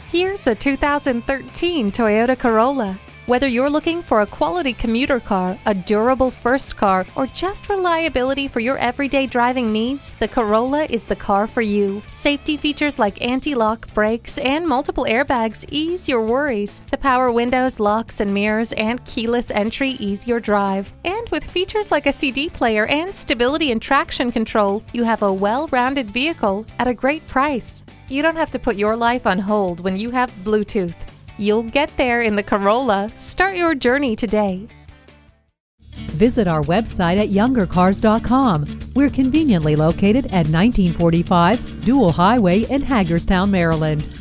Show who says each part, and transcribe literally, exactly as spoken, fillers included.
Speaker 1: Here's a two thousand thirteen Toyota Corolla. Whether you're looking for a quality commuter car, a durable first car, or just reliability for your everyday driving needs, the Corolla is the car for you. Safety features like anti-lock brakes and multiple airbags ease your worries. The power windows, locks and mirrors, and keyless entry ease your drive. And with features like a C D player and stability and traction control, you have a well-rounded vehicle at a great price. You don't have to put your life on hold when you have Bluetooth. You'll get there in the Corolla. Start your journey today.
Speaker 2: Visit our website at younger cars dot com. We're conveniently located at nineteen forty-five Dual Highway in Hagerstown, Maryland.